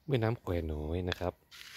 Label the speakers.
Speaker 1: แม่น้ำแควน้อยนะครับ